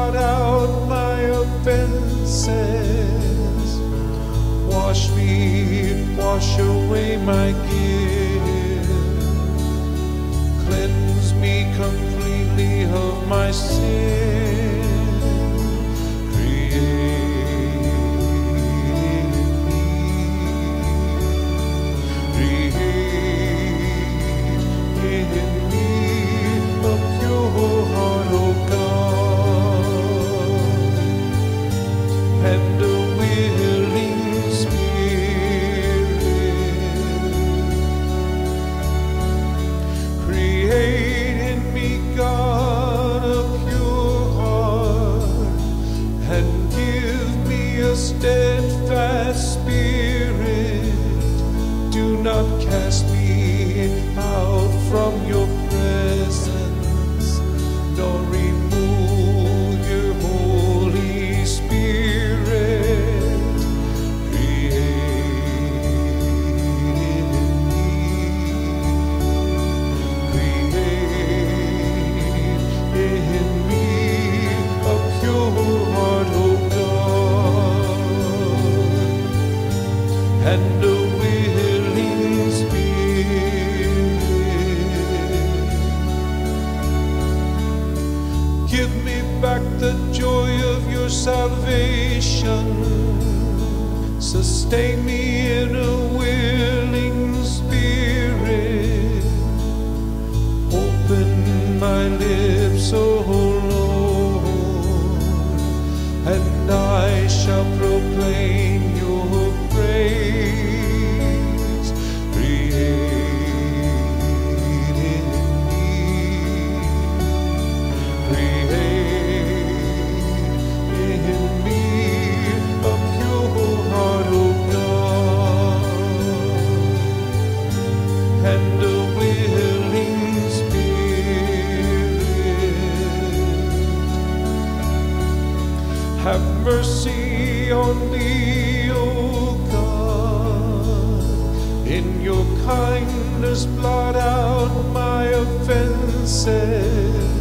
blot out my offenses. Wash me, wash away my guilt. Cleanse me completely of my sin. Steadfast spirit, do not cast me out from your presence, nor remove your Holy Spirit. Create in me a pure heart, O and a willing spirit. Give me back the joy of your salvation. Sustain me in a willing spirit. Open my lips, O Lord, and I shall proclaim your praise. Create in me a pure heart, O God, and a willing spirit. Have mercy on me, O God. In your kindness blot out my offenses.